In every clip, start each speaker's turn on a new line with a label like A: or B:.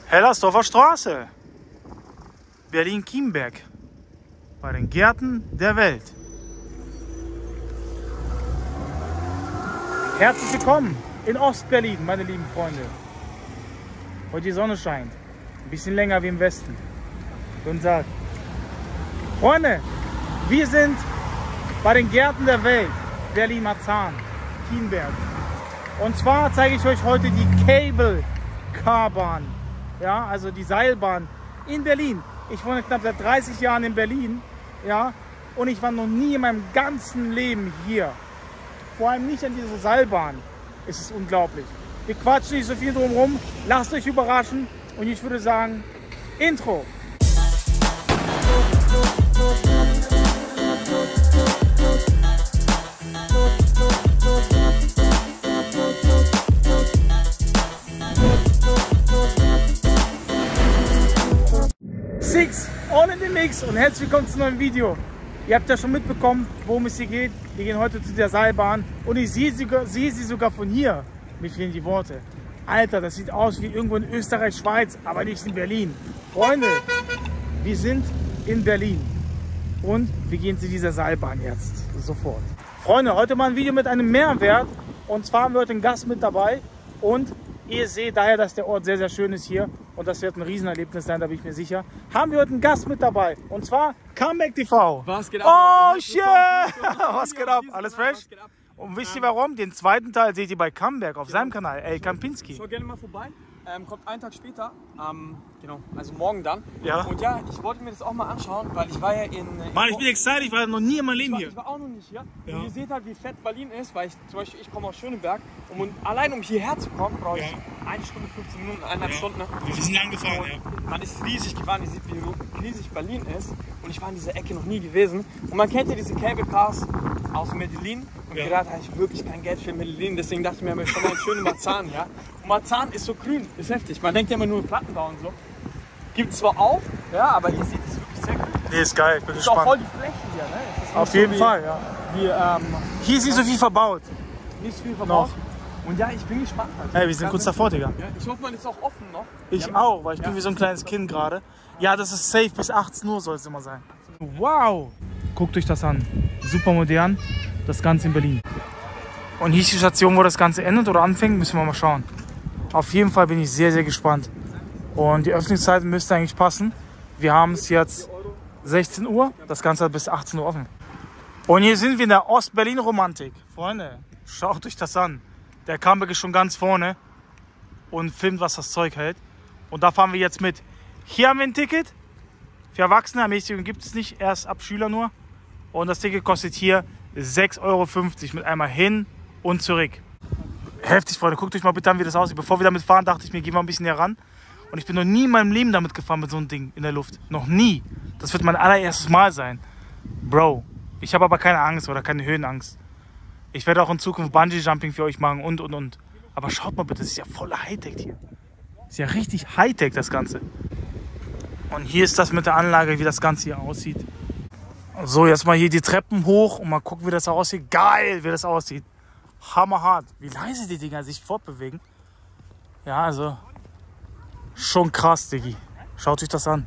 A: Hellersdorfer Straße, Berlin-Kienberg, bei den Gärten der Welt. Herzlich willkommen in Ostberlin, meine lieben Freunde. Heute die Sonne scheint, ein bisschen länger wie im Westen. Guten Tag. Freunde, wir sind bei den Gärten der Welt, Berlin-Marzahn, Kienberg. Und zwar zeige ich euch heute die Cable Car Bahn, ja, also die Seilbahn in Berlin. Ich wohne knapp seit 30 Jahren in Berlin, ja, und ich war noch nie in meinem ganzen Leben hier. Vor allem nicht an dieser Seilbahn. Es ist unglaublich. Wir quatschen nicht so viel drumherum. Lasst euch überraschen und ich würde sagen, Intro. Six, all in the mix und herzlich willkommen zu einem neuen Video. Ihr habt ja schon mitbekommen, worum es hier geht. Wir gehen heute zu der Seilbahn und ich sehe sie sogar von hier. Mir fehlen die Worte. Alter, das sieht aus wie irgendwo in Österreich, Schweiz, aber nicht in Berlin. Freunde, wir sind in Berlin und wir gehen zu dieser Seilbahn jetzt sofort. Freunde, heute mal ein Video mit einem Mehrwert und zwar haben wir heute einen Gast mit dabei und ihr seht daher, dass der Ort sehr, sehr schön ist hier und das wird ein Riesenerlebnis sein, da bin ich mir sicher. Haben wir heute einen Gast mit dabei und zwar Comeback TV.
B: Was geht ab?
A: Oh shit! Was geht ab? Alles fresh? Und wisst ihr warum? Den zweiten Teil seht ihr bei Comeback auf seinem Kanal, El Kampinski.
B: Schau gerne mal vorbei. Kommt einen Tag später, genau, also morgen dann.
A: Ja.
B: Und ja, ich wollte mir das auch mal anschauen, weil ich war ja in...
A: Mann, ich bin excited, ich war noch nie in meinem Leben hier.
B: Ich war auch noch nicht hier.
A: Ja.
B: Und ihr seht halt, wie fett Berlin ist, weil ich zum Beispiel, ich komme aus Schöneberg und allein um hierher zu kommen, brauche ich 1 Stunde, 15 Minuten, 1,5 Stunden. Ne?
A: Wir sind lang gefahren, ja.
B: Man ist riesig gefahren, ihr seht, wie riesig Berlin ist. Und ich war in dieser Ecke noch nie gewesen. Und man kennt ja diese Cable Cars aus Medellin. Und gerade habe ich wirklich kein Geld für Medellin, deswegen dachte ich mir, ich komme mal in schöne Marzahn, ja. Und Marzahn ist so grün, ist heftig. Man denkt ja immer nur Plattenbau und so. Gibt es zwar auch, ja, aber ihr seht es wirklich sehr grün.
A: Nee, ist geil, ich bin
B: Das ist auch voll
A: gespannt.
B: die Fläche hier, ne? Es ist
A: Auf
B: nicht
A: jeden
B: so
A: Fall, ja. Hier ist nicht so viel verbaut.
B: Nicht viel verbaut. Und ja, ich bin gespannt. Halt.
A: Ey, wir sind kurz davor, Digga.
B: Ja, ich hoffe, man ist auch offen noch.
A: Ich auch, weil ich bin wie so ein kleines Kind gerade. Ja, das ist safe, bis 18 Uhr soll es immer sein. Wow! Guckt euch das an. Super modern, das Ganze in Berlin. Und hier ist die Station, wo das Ganze endet oder anfängt, müssen wir mal schauen. Auf jeden Fall bin ich sehr, sehr gespannt. Und die Öffnungszeiten müssten eigentlich passen. Wir haben es jetzt 16 Uhr, das Ganze hat bis 18 Uhr offen. Und hier sind wir in der Ost-Berlin-Romantik. Freunde, schaut euch das an. Der Comeback ist schon ganz vorne und filmt, was das Zeug hält. Und da fahren wir jetzt mit. Hier haben wir ein Ticket. Für Erwachsene, Ermäßigung gibt es nicht, erst ab Schüler nur. Und das Ticket kostet hier 6,50 € mit einmal hin und zurück. Heftig, Freunde. Guckt euch mal bitte an, wie das aussieht. Bevor wir damit fahren, dachte ich mir, gehen wir ein bisschen näher ran. Und ich bin noch nie in meinem Leben damit gefahren mit so einem Ding in der Luft. Noch nie. Das wird mein allererstes Mal sein. Bro, ich habe aber keine Angst oder keine Höhenangst. Ich werde auch in Zukunft Bungee-Jumping für euch machen und. Aber schaut mal bitte, das ist ja voller Hightech hier. Das ist ja richtig Hightech, das Ganze. Und hier ist das mit der Anlage, wie das Ganze hier aussieht. So, jetzt mal hier die Treppen hoch und mal gucken, wie das aussieht. Geil, wie das aussieht. Hammerhart. Wie leise die Dinger sich fortbewegen. Ja, also schon krass, Diggi. Schaut euch das an.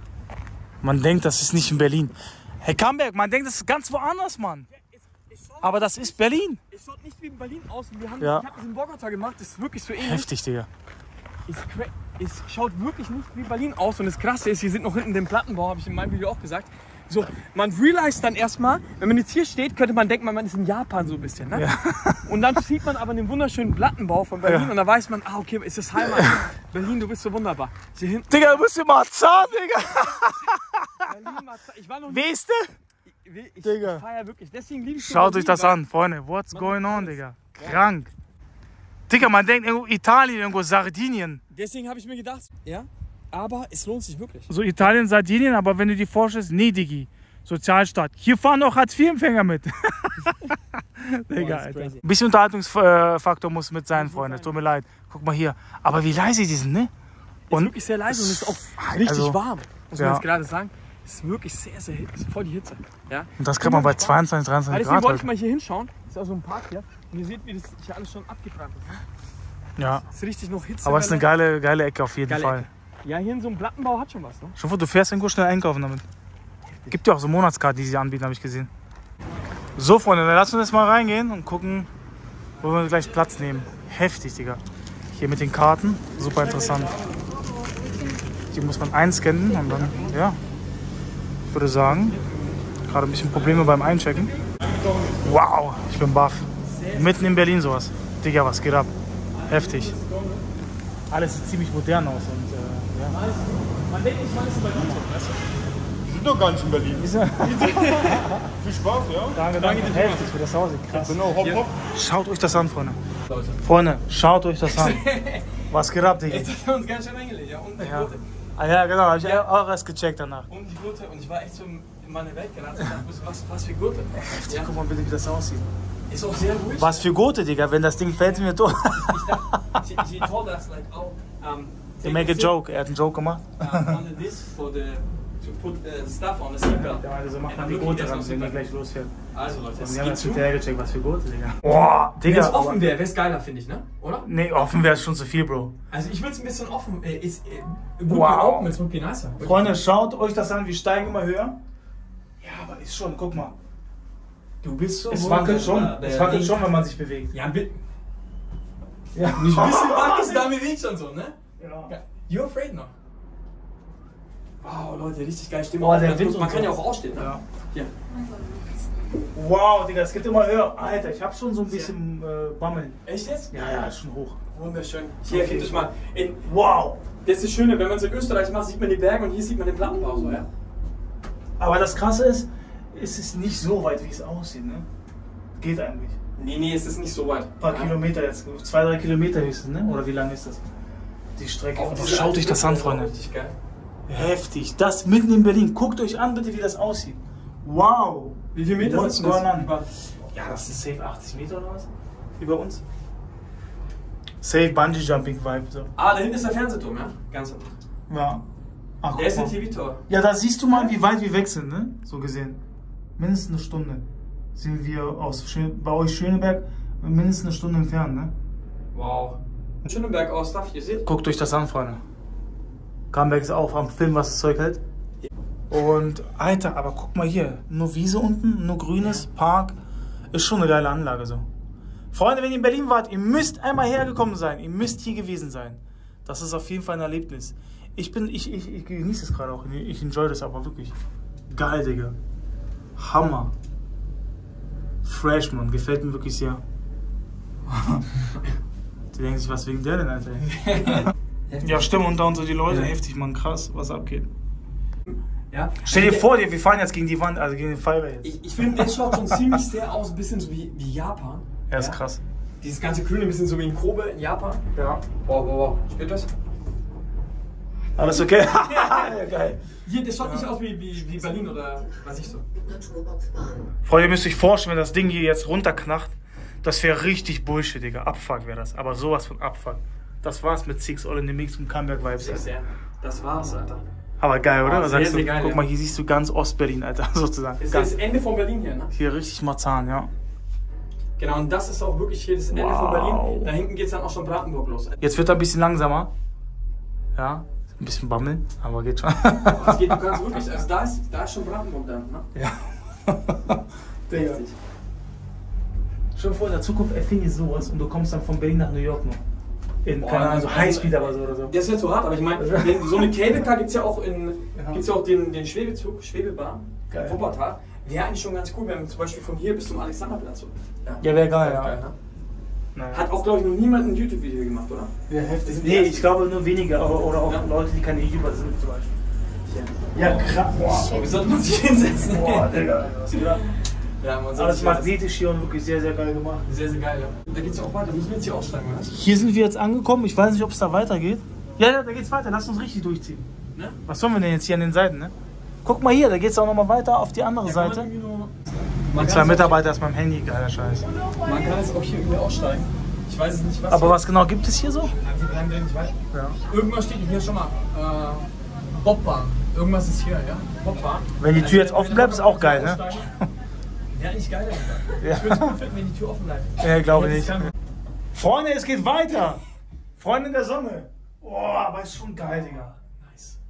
A: Man denkt, das ist nicht in Berlin. Hey, Comeback, man denkt, das ist ganz woanders, Mann. Aber das ist Berlin.
B: Es schaut nicht wie in Berlin aus. Wir haben,
A: Ja.
B: Ich habe das in Bogota gemacht, das ist wirklich so ähnlich.
A: Heftig, Digga.
B: Es schaut wirklich nicht wie Berlin aus. Und das Krasse ist, hier sind noch hinten den Plattenbau, habe ich in meinem Video auch gesagt. So, man realized dann erstmal, wenn man jetzt hier steht, könnte man denken, man ist in Japan so ein bisschen. Ne? Ja. Und dann sieht man aber den wunderschönen Plattenbau von Berlin und da weiß man, ah okay, ist das Heimat. Berlin, du bist so wunderbar. Hier hinten.
A: Digga, du bist in Marzahn, Digga.
B: Berlin, Marzahn. Ich war noch nie.
A: Weißt du?
B: Ich
A: Digga.
B: feier wirklich. Deswegen liebe ich
A: Schaut
B: Berlin,
A: euch das
B: weil-
A: an, Freunde. What's going on, Digga? Krank. Digga, man denkt irgendwo Italien, irgendwo Sardinien.
B: Deswegen habe ich mir gedacht, ja, aber es lohnt sich wirklich.
A: So Italien, Sardinien, aber wenn du dir vorstellst, nee, Diggi. Sozialstaat. Hier fahren auch Hartz-IV-Empfänger mit. Digga, Alter. Ein bisschen Unterhaltungsfaktor muss mit sein, Freunde. Tut mir leid. Guck mal hier. Aber wie leise die sind, ne?
B: Und ist wirklich sehr leise und ist auch richtig
A: also,
B: warm. Muss man
A: ja.
B: jetzt gerade sagen. Ist wirklich sehr, sehr ist voll die Hitze. Ja?
A: Und das kriegt man bei 22, 23
B: Deswegen
A: Grad.
B: wollte ich
A: Halt.
B: mal hier hinschauen. Ist auch so ein Park hier. Und ihr seht, wie das hier alles schon abgebrannt ist. Ne?
A: Ja.
B: Ist richtig noch Hitze.
A: Aber es ist eine geile Ecke auf jeden Fall.
B: Ecke. Ja, hier in so einem Plattenbau hat schon was, ne?
A: Schon vor, du fährst irgendwo schnell einkaufen damit. Gibt ja auch so Monatskarten, die sie anbieten, habe ich gesehen. So, Freunde, dann lass uns jetzt mal reingehen und gucken, wo wir gleich Platz nehmen. Heftig, Digga. Hier mit den Karten, super interessant. Die muss man einscannen und dann, ja. Ich würde sagen, gerade ein bisschen Probleme beim Einchecken. Wow, ich bin baff. Mitten in Berlin sowas. Digga, was geht ab? Heftig. Alles sieht ziemlich modern aus und ja.
B: Man denkt nicht, man ist in Berlin, weißt du?
C: Wir sind doch gar nicht in Berlin. Viel Spaß, ja?
A: Danke, heftig für das Haus. Krass.
C: Genau, hopp, hopp.
A: Schaut euch das an, Freunde. Freunde, schaut euch das an. Was geht ab, Digga?
B: Jetzt hat er uns ganz schön eingelegt, ja? Und die
A: Ja.
B: Gurte.
A: Ah ja, genau, hab ich auch erst gecheckt danach.
B: Und die Gurte. Und ich war echt so in meine Welt geraten und dachte, was für Gurte. Ja.
A: Guck mal bitte, wie das aussieht.
B: Ist auch sehr ruhig.
A: Was für Gurte, Digga, wenn das Ding fällt, sind wir tot.
B: She told us like, oh,
A: To make a joke, er hat einen Joke gemacht.
B: Under this for the to put stuff on the seatbelt.
A: Ja, also macht man
B: And
A: die
B: I'm looking
A: Gurte
B: at
A: ran,
B: some
A: wenn die
B: seatbelt.
A: gleich losfährt.
B: Also Leute,
A: Und
B: es
A: wir haben
B: geht
A: jetzt
B: zu.
A: hinterher gecheckt, was für Gurte, Digga. Boah,
B: Wenn
A: Digga.
B: es offen wäre, wäre es geiler, finde ich, ne? Oder?
A: Nee, offen wäre schon zu viel, Bro.
B: Also ich würde es ein bisschen offen.
A: Wow.
B: Open, it's would be nicer.
A: Freunde, schaut euch das an, wir steigen immer höher. Ja, aber ist schon, guck mal.
B: Du bist so.
A: Es wackelt schon, wenn man sich bewegt.
B: Ja, ein
A: Ja.
B: bisschen wackelt, da bewegt schon so, ne?
A: Ja.
B: You're afraid noch. Wow, Leute, richtig geil. Stimme.
A: Oh, der Wind und
B: Man kann
A: so.
B: ja auch ausstehen, ne?
A: Ja.
B: Hier.
A: Wow, Digga, es geht immer höher. Alter, ich hab schon so ein bisschen Bammeln.
B: Echt jetzt?
A: Ja, ja, ist schon hoch.
B: Wunderschön. Hier,
A: Okay.
B: gebt euch mal.
A: Wow.
B: Das ist das Schöne, wenn man es in Österreich macht, sieht man die Berge und hier sieht man den Plattenbau so, ja?
A: Aber das Krasse ist, es ist nicht so weit, wie es aussieht, ne? Geht eigentlich.
B: Nee, es ist nicht so weit.
A: Ein paar Kilometer jetzt, 2-3 Kilometer höchstens, ne? Oder wie lang ist das? Die Strecke.
B: Auch
A: Aber
B: diese
A: schaut
B: alte
A: euch das an,
B: Brücke,
A: Freunde.
B: Richtig geil.
A: Heftig. Das mitten in Berlin. Guckt euch an, bitte, wie das aussieht. Wow.
B: Wie viele Meter
A: What's
B: sind das?
A: going on?
B: Über-
A: Ja, das ist safe 80 Meter oder was? Über uns. Safe Bungee Jumping Vibe. So.
B: Ah, da hinten ist der Fernsehturm, ja? Ganz hinten.
A: Ja. Ach,
B: Der ist
A: guck
B: ein
A: mal.
B: TV-Tor.
A: Ja, da siehst du mal, wie weit wir weg sind, ne? So gesehen. Mindestens eine Stunde sind wir bei euch Schöneberg mindestens eine Stunde entfernt, ne?
B: Wow. Schöneberg aus Stuff, ihr seht.
A: Guckt euch das an, Freunde. Kramberg ist auch am Film, was das Zeug hält. Und, Alter, aber guck mal hier. Nur Wiese unten, nur Grünes, Park. Ist schon eine geile Anlage so. Freunde, wenn ihr in Berlin wart, ihr müsst einmal hergekommen sein. Ihr müsst hier gewesen sein. Das ist auf jeden Fall ein Erlebnis. Ich genieße es gerade auch. Ich enjoy das aber wirklich. Geil, Digga. Hammer. Fresh, Mann. Gefällt mir wirklich sehr. Die denken sich, was wegen der denn, Alter? Ja, stimmt, unter uns so die Leute. Heftig, Mann. Krass, was abgeht.
B: Ja.
A: Stell dir vor, wir fahren jetzt gegen die Wand, also gegen den Pfeiler jetzt.
B: Ich finde, der schaut schon ziemlich sehr aus, ein bisschen so wie Japan.
A: Ja, ist krass.
B: Dieses ganze Grüne, ein bisschen so wie in Kobe in Japan.
A: Ja.
B: Wow. Spürt das?
A: Alles okay? Ja, geil.
B: Hier, der schaut nicht aus wie Berlin oder was ich so.
A: Freunde, ihr müsst euch vorstellen, wenn das Ding hier jetzt runterknacht, das wäre richtig Bullshit, Digga. Abfuck wäre das. Aber sowas von Abfuck. Das war's mit Six All in the Mix und Comeback Vibes.
B: Das war's, Alter.
A: Aber geil, oder? Was
B: sehr,
A: sagst du?
B: sehr geil,
A: Guck
B: ja.
A: mal, hier siehst du ganz Ostberlin, Alter, sozusagen.
B: Das ist
A: Ganz,
B: das Ende von Berlin hier, ne?
A: hier richtig Marzahn, ja.
B: Genau, und das ist auch wirklich hier das Ende von Berlin. Da hinten geht's dann auch schon Brandenburg los.
A: Jetzt wird er ein bisschen langsamer. Ja, ein bisschen bammeln, aber geht schon.
B: Das geht, du kannst wirklich, also da ist schon Brandenburg dann, ne?
A: Ja. Digga. Schon vor, in der Zukunft erfinde ich sowas und du kommst dann von Berlin nach New York noch. In, keine Ahnung, so Highspeed aber so oder so.
B: Der ist jetzt so hart, aber ich meine, so eine Cable Car gibt's ja auch gibt's ja auch den Schwebezug, Schwebebahn,
A: Geil.
B: Wuppertal. Wäre eigentlich schon ganz cool, wenn wir zum Beispiel von hier bis zum Alexanderplatz so.
A: Ja, wäre geil, ja.
B: Geil, ne?
A: Naja.
B: Hat auch, glaube ich, noch niemand ein YouTube-Video gemacht, oder?
A: Ja, heftig.
B: Sind die
A: Nee,
B: ersten.
A: ich glaube nur wenige, oder auch
B: Ja.
A: Leute, die keine YouTuber sind zum Beispiel. Ja, krass. Boah,
B: Wie sollte man sich hinsetzen?
A: boah, Digga.
B: Ja, man soll
A: Alles
B: sich
A: magnetisch hier und wirklich sehr, sehr geil gemacht.
B: Sehr, sehr geil, ja. Da geht's ja auch weiter. Müssen wir jetzt hier aussteigen, oder?
A: Hier sind wir jetzt angekommen. Ich weiß nicht, ob es da weitergeht. Ja, da geht's weiter. Lass uns richtig durchziehen.
B: Ne?
A: Was sollen wir denn jetzt hier an den Seiten, ne? Guck mal hier, da geht's auch nochmal weiter auf die andere Seite. Und zwei Mitarbeiter ist meinem Handy, geiler Scheiß.
B: Man kann jetzt auch hier irgendwie aussteigen. Ich weiß es nicht, was.
A: Aber was genau gibt es hier so?
B: Wir bleiben da nicht weiter.
A: Ja.
B: Irgendwas steht hier schon mal. Bobbahn. Irgendwas ist hier, ja? Bobbahn.
A: Wenn die Tür jetzt offen bleibt, ist auch geil, ne?
B: Wäre eigentlich geil, Alter.
A: Ja.
B: Ich würde es gut finden, wenn die Tür offen bleibt.
A: Ja, glaube
B: Jetzt
A: nicht.
B: kann-
A: Freunde, es geht weiter. Freunde der Sonne. Boah, aber ist schon geil, Digga.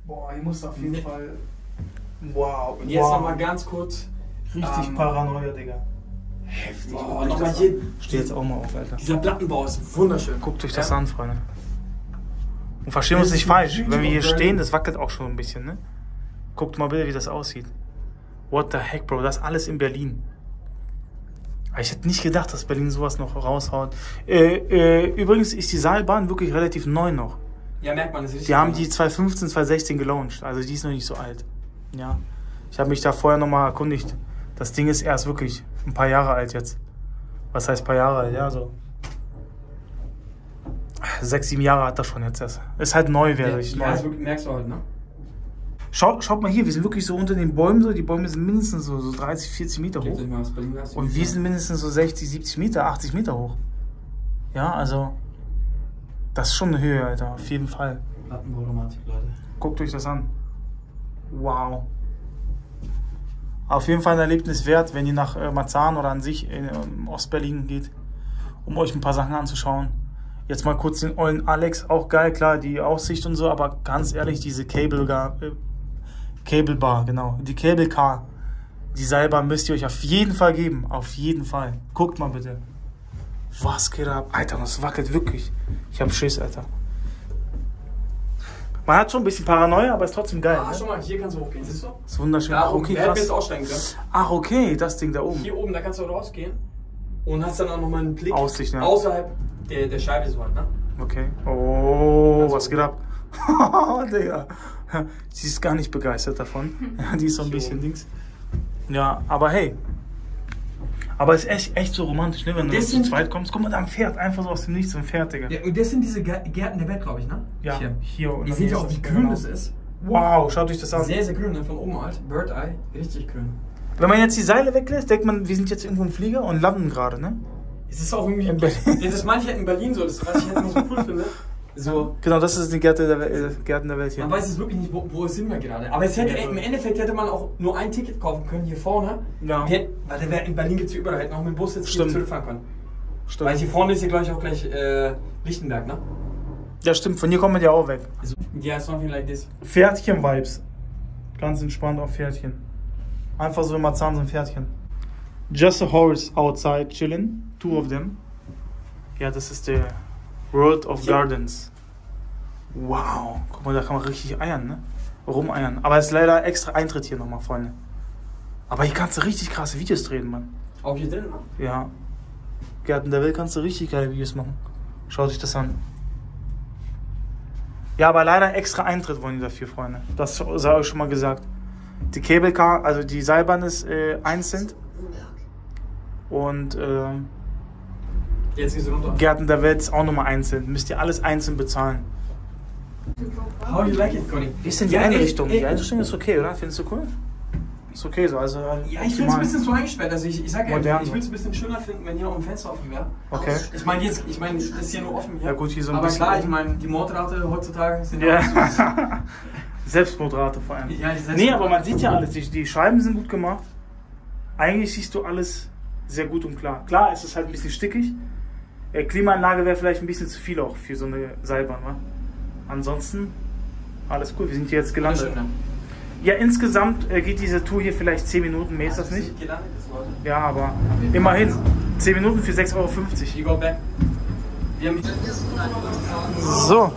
A: Boah, ich muss auf jeden Fall... Wow.
B: Und jetzt nochmal ganz kurz.
A: Richtig Paranoia, Digga.
B: Heftig. Oh, nochmal hier.
A: Steh jetzt auch mal auf, Alter.
B: Dieser Plattenbau ist wunderschön.
A: Guckt euch das an, Freunde. Und verstehen wir uns nicht falsch. Wenn wir hier stehen, das wackelt auch schon ein bisschen, ne? Guckt mal bitte, wie das aussieht. What the heck, Bro? Das ist alles in Berlin. Ich hätte nicht gedacht, dass Berlin sowas noch raushaut. Übrigens ist die Seilbahn wirklich relativ neu noch.
B: Ja, merkt man, das ist richtig.
A: Die haben die 2015, 2016 gelauncht. Also die ist noch nicht so alt. Ja. Ich habe mich da vorher nochmal erkundigt. Das Ding ist erst wirklich ein paar Jahre alt jetzt. Was heißt ein paar Jahre alt? Ja, so 6, 7 Jahre hat das schon jetzt erst. Ist halt neuwertig.
B: Ja, das merkst du halt, ne?
A: Schaut mal hier, wir sind wirklich so unter den Bäumen. So. Die Bäume sind mindestens so 30, 40 Meter hoch. Und wir sind mindestens so 60, 70 Meter, 80 Meter hoch. Ja, also das ist schon eine Höhe, Alter. Auf jeden Fall.
B: Plattenbauromantik, Leute.
A: Guckt euch das an. Wow. Auf jeden Fall ein Erlebnis wert, wenn ihr nach Marzahn oder an sich in Ostberlin geht, um euch ein paar Sachen anzuschauen. Jetzt mal kurz den ollen Alex, auch geil, klar, die Aussicht und so, aber ganz ehrlich, diese Cable Bar, genau, die Cable Car, die Seilbahn müsst ihr euch auf jeden Fall geben, auf jeden Fall. Guckt mal bitte. Was geht ab? Alter, das wackelt wirklich. Ich hab Schiss, Alter. Man hat schon ein bisschen Paranoia, aber ist trotzdem geil.
B: Ah,
A: ne?
B: schon mal, hier kannst du hochgehen, siehst du?
A: Das ist wunderschön.
B: Da
A: Ach,
B: oben,
A: okay,
B: da hätten wir
A: krass.
B: jetzt aussteigen können.
A: Ach, okay, das Ding da oben.
B: Hier oben, da kannst du rausgehen und hast dann auch nochmal einen Blick
A: Aussicht, ne?
B: außerhalb der Scheibe so halt, ne?
A: Okay. Oh, was geht ab? Digga. Sie ist gar nicht begeistert davon. Ja, die ist so ein bisschen Dings. Ja, aber hey. Aber es ist echt so romantisch, ne? Wenn du zu zweit kommst. Guck mal, da ein Pferd. Einfach so aus dem Nichts, so ein Pferd, Digga.
B: Ja, und das sind diese Gärten der Welt, glaube ich, ne?
A: Ja, hier.
B: Ihr seht ja auch, wie grün das ist.
A: Wow, schaut euch das an.
B: Sehr, sehr grün, ne? Von oben halt. Bird Eye, richtig grün.
A: Wenn man jetzt die Seile weglässt, denkt man, wir sind jetzt irgendwo im Flieger und landen gerade, ne?
B: Es ist auch irgendwie. Das manche in Berlin so, das was ich halt immer so cool finde. So.
A: Genau, das ist die Gärten der Welt hier.
B: Man weiß es wirklich nicht, wo sind wir gerade. Aber es hätte, im Endeffekt hätte man auch nur ein Ticket kaufen können hier vorne.
A: Ja.
B: Weil in Berlin gibt es hier überall, hätten auch mit dem Bus jetzt hier zurückfahren können.
A: Stimmt.
B: Weil hier vorne ist ja gleich auch gleich Lichtenberg, ne?
A: Ja, stimmt, von hier kommen wir ja auch weg.
B: Yeah, something like this.
A: Pferdchen-Vibes. Ganz entspannt auf Pferdchen. Einfach so in Marzahn so ein Pferdchen. Just a horse outside chilling. 2 of them. Ja, das ist der World of Gardens. Wow. Guck mal, da kann man richtig eiern, ne? Rumeiern. Aber es ist leider extra Eintritt hier nochmal, Freunde. Aber hier kannst du richtig krasse Videos drehen, Mann.
B: Auch hier drin, ne?
A: Ja. Gärten der Welt kannst du richtig geile Videos machen. Schaut euch das an. Ja, aber leider extra Eintritt wollen die dafür, Freunde. Das sei euch schon mal gesagt. Die Cable Car, also die Seilbahn ist 1 Cent. Und
B: jetzt gehst du runter.
A: Gärten der Welt ist auch nochmal 1 Cent. Müsst ihr alles einzeln bezahlen.
B: How do you like it, Conny?
A: Wie ist denn die Einrichtung? Die Einrichtung ist okay, oder? Findest du cool? Ist okay so, also...
B: Ja, ich finde es ein bisschen zu eingesperrt. Also ich sag ja,
A: Modern,
B: ich würde es ein bisschen schöner finden, wenn hier noch ein Fenster offen wäre.
A: Okay.
B: Ich meine, das ist hier nur offen hier.
A: Ja gut, hier so ein
B: aber
A: bisschen...
B: klar, ich meine, die Mordrate heutzutage sind
A: Ja.
B: auch so.
A: Selbstmordrate vor allem.
B: Ja,
A: Nee, aber man sieht ja alles. Die Scheiben sind gut gemacht. Eigentlich siehst du alles sehr gut und klar. Klar, es ist halt ein bisschen stickig. Klimaanlage wäre vielleicht ein bisschen zu viel auch für so eine Seilbahn, wa? Ansonsten alles cool. Wir sind hier jetzt gelandet.
B: Schön, ne?
A: Ja, insgesamt geht diese Tour hier vielleicht 10 Minuten. Mehr ist das nicht?
B: Gelandet ist, Leute.
A: Ja, aber immerhin 10 Minuten für 6,50 Euro.
B: You go back. Wir haben
A: So.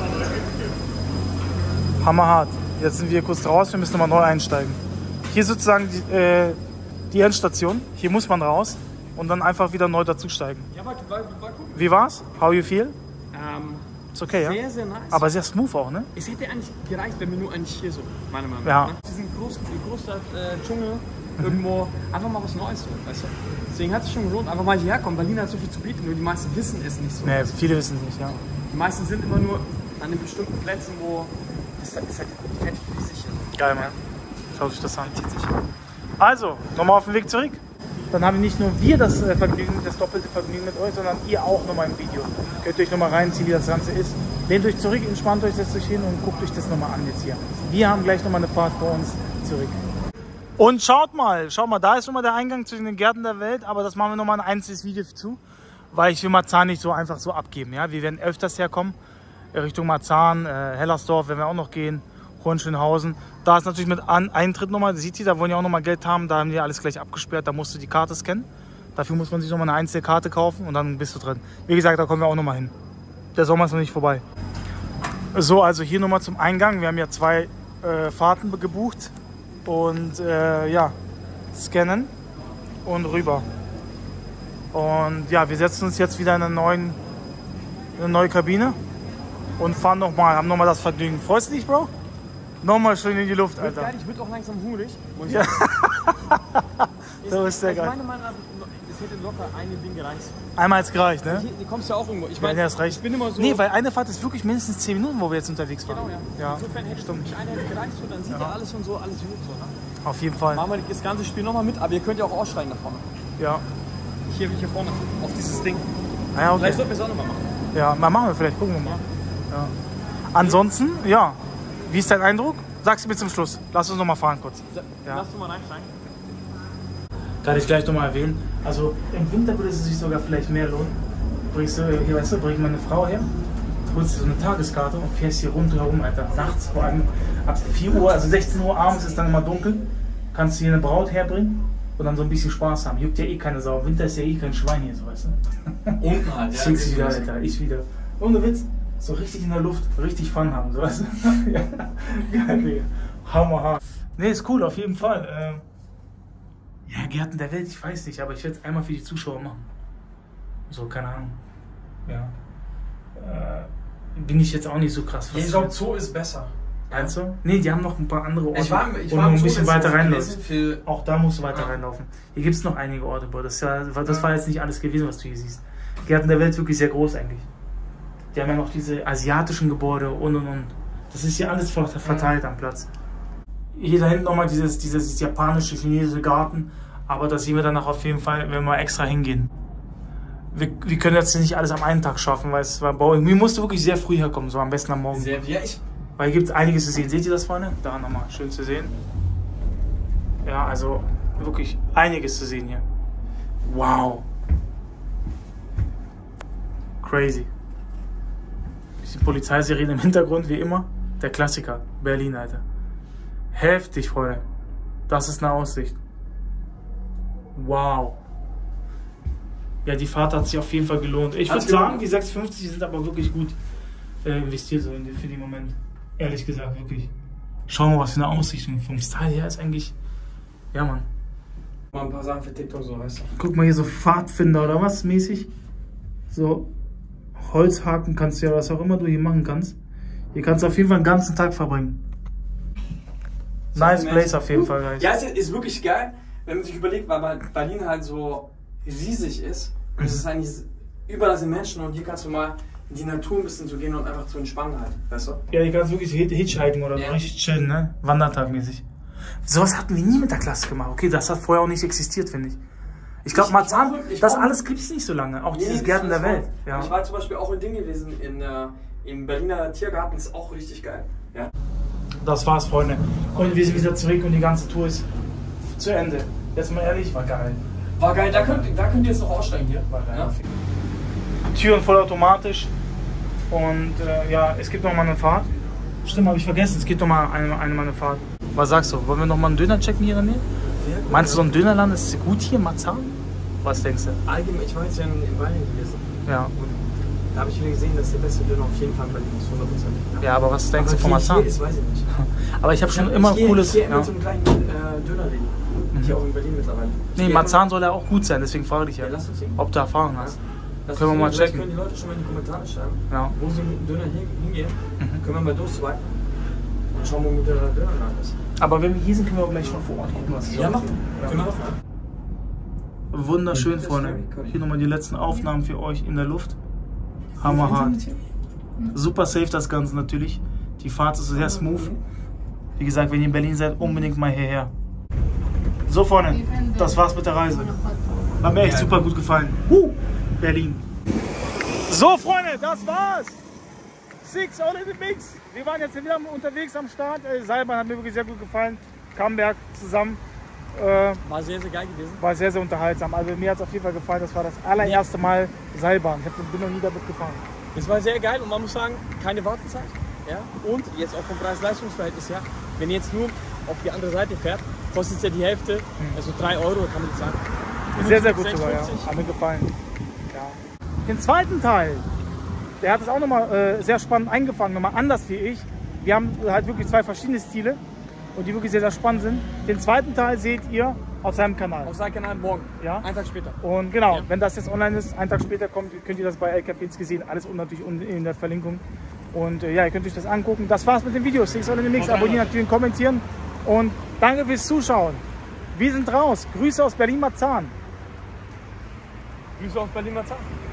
A: Hammerhart. Jetzt sind wir kurz raus, wir müssen nochmal neu einsteigen. Hier sozusagen die Endstation. Hier muss man raus und dann einfach wieder neu dazusteigen.
B: Ja, war cool.
A: Wie war's? How you feel? Ist okay, ja?
B: Sehr, sehr nice.
A: Aber sehr smooth auch, ne?
B: Es hätte eigentlich gereicht, wenn wir nur eigentlich hier so, meiner Meinung
A: Ja.
B: nach. Ne? Diesen Großstadt Dschungel irgendwo einfach mal was Neues so, weißt du? Deswegen hat es schon gelohnt, einfach mal hierher kommen. Berlin hat so viel zu bieten, nur die meisten wissen es nicht so.
A: Ne, viele wissen es nicht, ja.
B: Die meisten sind immer nur an den bestimmten Plätzen, wo das ist halt fertig sicher.
A: Geil, Mann. Schaut euch das an. Also, nochmal auf den Weg zurück. Dann haben nicht nur wir das Vergnügen, das doppelte Vergnügen mit euch, sondern ihr auch nochmal im Video. Könnt ihr euch nochmal reinziehen, wie das Ganze ist. Lehnt euch zurück, entspannt euch, setzt euch hin und guckt euch das nochmal an jetzt hier. Wir haben gleich nochmal eine Fahrt vor uns zurück. Und schaut mal, da ist schon mal der Eingang zu den Gärten der Welt, aber das machen wir nochmal ein einzelnes Video zu, weil ich will Marzahn nicht so einfach so abgeben. Ja? Wir werden öfters herkommen, Richtung Marzahn, Hellersdorf werden wir auch noch gehen, Hohenschönhausen. Da ist natürlich mit Eintritt nochmal, sieht ihr, da wollen ja auch nochmal Geld haben, da haben die alles gleich abgesperrt, da musst du die Karte scannen. Dafür muss man sich nochmal eine einzelne Karte kaufen und dann bist du drin. Wie gesagt, da kommen wir auch nochmal hin. Der Sommer ist noch nicht vorbei. So, also hier nochmal zum Eingang. Wir haben ja 2 Fahrten gebucht und ja, scannen und rüber. Und ja, wir setzen uns jetzt wieder in eine neue Kabine und fahren nochmal, haben nochmal das Vergnügen. Freust du dich, Bro? Nochmal schön in die Luft, Alter.
B: Geil, ich würde auch langsam hungrig.
A: Ja. So ist der geil.
B: Meine Meinung nach, es hätte locker ein Ding gereicht.
A: Einmal hat's gereicht, ne?
B: Die kommst ja auch irgendwo. Ich
A: Ja,
B: meine,
A: hast recht.
B: ich bin immer so...
A: Nee, weil eine Fahrt ist wirklich mindestens 10 Minuten, wo wir jetzt unterwegs waren.
B: Genau, ja.
A: Ja,
B: Insofern hätte
A: stimmt.
B: eine hätte gereicht und dann sieht ja alles und so, alles gut so, ne?
A: Auf jeden Fall.
B: Machen wir das ganze Spiel nochmal mit, aber ihr könnt ja auch aussteigen da vorne.
A: Ja.
B: Hier vorne, auf dieses Ding.
A: Ja, okay.
B: Vielleicht sollten wir es auch nochmal machen.
A: Ja, mal machen wir vielleicht, gucken wir mal. Ja. Ansonsten, ja, wie ist dein Eindruck? Sagst du mir zum Schluss. Lass uns noch mal fahren kurz. Ja.
B: Lass du mal reinsteigen.
A: Kann ich gleich noch mal erwähnen. Also im Winter würde es sich sogar vielleicht mehr lohnen. Bringst du, hier weißt du, bring meine Frau her, holst dir so eine Tageskarte und fährst hier rundherum, Alter. Nachts, vor allem ab 4 Uhr, also 16 Uhr abends ist dann immer dunkel. Kannst du hier eine Braut herbringen und dann so ein bisschen Spaß haben. Juckt ja eh keine Sau. Im Winter ist ja eh kein Schwein hier, so weißt du.
B: Unten halt, ja.
A: Schickst wieder, Alter. Ich wieder. Ohne Witz. So richtig in der Luft, richtig Fun haben, so weißt du. Ja, geil, Digga. Hammerhart. Nee, ist cool, auf jeden Fall. Ja, Gärten der Welt, ich weiß nicht, aber ich werde es einmal für die Zuschauer machen. So, keine Ahnung. Ja. Bin ich jetzt auch nicht so krass.
B: Ich glaube, Zoo ist besser.
A: Meinst du? Nee, die haben noch ein paar andere Orte.
B: Ich war
A: wo du ein bisschen weiter reinläufst.
B: Für
A: Auch da musst du weiter reinlaufen. Hier gibt es noch einige Orte, Bro. Das war jetzt nicht alles gewesen, was du hier siehst. Gärten der Welt ist wirklich sehr groß eigentlich. Die haben ja noch diese asiatischen Gebäude und. Das ist hier alles verteilt am Platz. Hier da hinten nochmal dieses japanische, chinesische Garten. Aber da sehen wir danach auf jeden Fall, wenn wir mal extra hingehen. Wir können jetzt nicht alles am einen Tag schaffen, weil es war Mir musste wirklich sehr früh herkommen, so am besten am Morgen. Weil hier gibt es einiges zu sehen. Seht ihr das vorne? Da nochmal, schön zu sehen. Ja, also wirklich einiges zu sehen hier. Wow. Crazy. Die Polizeisirene im Hintergrund, wie immer. Der Klassiker. Berlin, Alter. Heftig, Freunde. Das ist eine Aussicht. Wow. Ja, die Fahrt hat sich auf jeden Fall gelohnt. Ich würde sagen, die 6,50 sind aber wirklich gut investiert so für den Moment. Ehrlich gesagt, wirklich. Schauen wir mal, was für eine Aussicht. Und vom Style her ist eigentlich... Ja, Mann.
B: Mal ein paar Sachen für TikTok so, weißt du.
A: Guck mal hier, so Pfadfinder oder was mäßig. So Holzhaken kannst du ja, was auch immer du hier machen kannst. Hier kannst du auf jeden Fall den ganzen Tag verbringen. Nice place auf jeden Fall, guys.
B: Ja, es ist wirklich geil, wenn man sich überlegt, weil Berlin halt so riesig ist. Und es ist eigentlich überall sind Menschen und hier kannst du mal in die Natur ein bisschen zu gehen und einfach zu entspannen halt, weißt du?
A: Ja, hier kannst du wirklich hitchhiken oder so richtig chillen, ne? Wandertagmäßig. Sowas hatten wir nie mit der Klasse gemacht. Okay, das hat vorher auch nicht existiert, finde ich. Ich glaube, Marzahn, das alles gibt es nicht so lange. Auch dieses Gärten der Welt. Ja.
B: Ich war zum Beispiel auch in Ding gewesen, im Berliner Tiergarten, ist auch richtig geil. Ja.
A: Das war's, Freunde. Und wir sind wieder zurück und die ganze Tour ist zu Ende. Jetzt mal ehrlich, war geil.
B: War geil, da könnt ihr jetzt noch aussteigen hier.
A: War geil. Ja. Türen vollautomatisch. Und ja, es gibt noch mal eine Fahrt. Stimmt, habe ich vergessen. Es gibt noch mal eine Fahrt. Was sagst du? Wollen wir noch mal einen Döner checken hier in der Nähe? Meinst du, so ein Dönerland ist gut hier, Marzahn? Was denkst du?
B: Allgemein, ich war jetzt ja in Bayern gewesen.
A: Ja.
B: Da habe ich wieder gesehen, dass der beste Döner auf jeden Fall in Berlin ist, 100%.
A: Ja, aber was denkst du von Marzahn?
B: Ist, weiß ich nicht.
A: Aber ich habe schon immer cooles...
B: Ich gehe immer zum gleichen Dönerläden. Hier auch in Berlin mittlerweile.
A: Nee, Marzahn soll ja auch gut sein, deswegen frage ich ja,
B: lass uns
A: ob du Erfahrung hast.
B: Können
A: wir mal checken.
B: Können die Leute schon mal in die Kommentare schreiben,
A: ja,
B: wo sie mit dem Döner hingehen. Können wir mal durchswipen und schauen, wo der Dönerladen ist.
A: Aber wenn wir hier sind, können wir auch gleich schon vor Ort gucken, was es ist.
B: Ja, machen. Können wir machen.
A: Wunderschön, Freunde. Hier nochmal die letzten Aufnahmen für euch in der Luft. Hammerhart. Super safe das Ganze natürlich. Die Fahrt ist sehr smooth. Wie gesagt, wenn ihr in Berlin seid, unbedingt mal hierher. So, Freunde, das war's mit der Reise. Hat mir echt super gut gefallen. Berlin. So, Freunde, das war's. Six all in the mix. Wir waren jetzt wieder unterwegs am Start. Seilbahn hat mir wirklich sehr gut gefallen. Camberg zusammen.
B: War sehr, sehr geil gewesen.
A: War sehr, sehr unterhaltsam. Also mir hat es auf jeden Fall gefallen. Das war das allererste Mal Seilbahn. Ich bin noch nie damit gefahren.
B: Es war sehr geil und man muss sagen, keine Wartezeit. Ja? Und jetzt auch vom Preis-Leistungs-Verhältnis her, wenn ihr jetzt nur auf die andere Seite fährt, kostet es ja die Hälfte, also 3 Euro, kann man nicht sagen.
A: Sehr, sehr gut sogar, ja. Hat mir gefallen. Ja. Den zweiten Teil, der hat es auch nochmal sehr spannend eingefangen, nochmal anders wie ich. Wir haben halt wirklich 2 verschiedene Stile und die wirklich sehr, sehr spannend sind. Den zweiten Teil seht ihr auf seinem Kanal.
B: Auf seinem Kanal morgen,
A: ja?
B: einen Tag später.
A: Und genau,
B: Ja.
A: wenn das jetzt online ist, einen Tag später kommt, könnt ihr das bei El Kapinski sehen. Alles unten natürlich unten in der Verlinkung. Und ja, ihr könnt euch das angucken. Das war's mit dem Video. Seht euch demnächst. Abonnieren, natürlich kommentieren. Und danke fürs Zuschauen. Wir sind raus. Grüße aus Berlin-Marzahn.
B: Grüße aus Berlin-Marzahn.